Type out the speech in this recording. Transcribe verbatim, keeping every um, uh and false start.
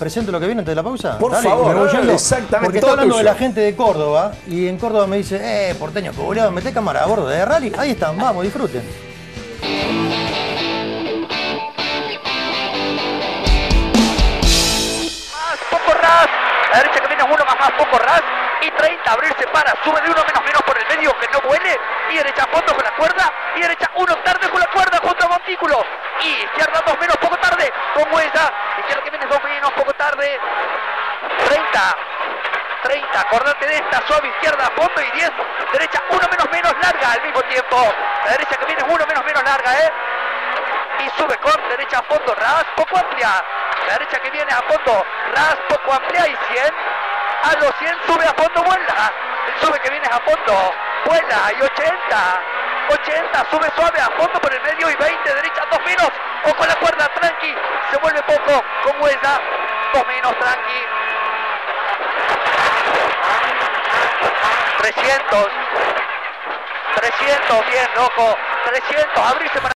presento lo que viene antes de la pausa? Por Dale, favor, me voy yendo. exactamente, Porque está todo hablando de tuyo. la gente de Córdoba y en Córdoba me dice, eh, porteño, que boludo, meté cámara a bordo de rally. Ahí están, vamos, disfruten. Más, poco ras. La derecha que viene es uno más más, poco ras. Y treinta, abrirse para, sube de uno menos menos por el medio que no vuele. Y derecha a fondo con la cuerda. Y derecha uno tarde con la cuerda junto a Montículo. Y izquierda dos menos, poco tarde con Huella. Izquierda que viene dos menos, poco tarde. treinta. treinta, acordate de esta, suave izquierda a fondo y diez, derecha uno menos menos larga al mismo tiempo. La derecha que viene es uno menos menos larga, ¿eh? Y sube con derecha a fondo, ras, poco amplia. La derecha que viene a fondo, ras, poco amplia y cien. A los cien sube a fondo, vuela. El sube que viene es a fondo, vuela y ochenta. ochenta, sube suave a fondo por el medio y veinte, derecha dos menos. O con la cuerda, tranqui, se vuelve poco con Huella, dos menos, tranqui. trescientos, trescientos, bien, loco, trescientos, abrirse para...